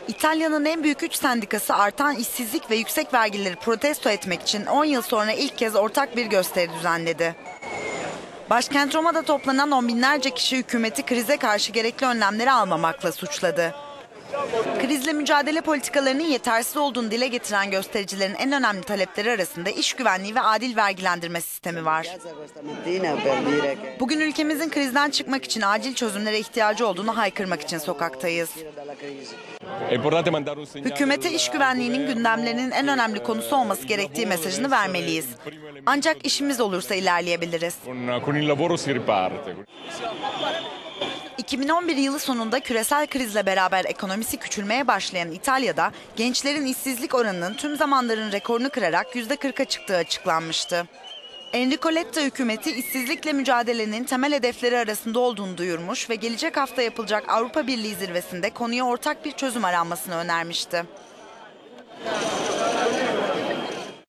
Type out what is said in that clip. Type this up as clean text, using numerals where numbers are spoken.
İtalya'nın en büyük 3 sendikası artan işsizlik ve yüksek vergileri protesto etmek için 10 yıl sonra ilk kez ortak bir gösteri düzenledi. Başkent Roma'da toplanan on binlerce kişi hükümeti krize karşı gerekli önlemleri almamakla suçladı. Krizle mücadele politikalarının yetersiz olduğunu dile getiren göstericilerin en önemli talepleri arasında iş güvenliği ve adil vergilendirme sistemi var. Bugün ülkemizin krizden çıkmak için acil çözümlere ihtiyacı olduğunu haykırmak için sokaktayız. Hükümete iş güvenliğinin gündemlerinin en önemli konusu olması gerektiği mesajını vermeliyiz. Ancak işimiz olursa ilerleyebiliriz. 2011 yılı sonunda küresel krizle beraber ekonomisi küçülmeye başlayan İtalya'da gençlerin işsizlik oranının tüm zamanların rekorunu kırarak %40'a çıktığı açıklanmıştı. Enrico Letta hükümeti işsizlikle mücadelenin temel hedefleri arasında olduğunu duyurmuş ve gelecek hafta yapılacak Avrupa Birliği zirvesinde konuya ortak bir çözüm aranmasını önermişti.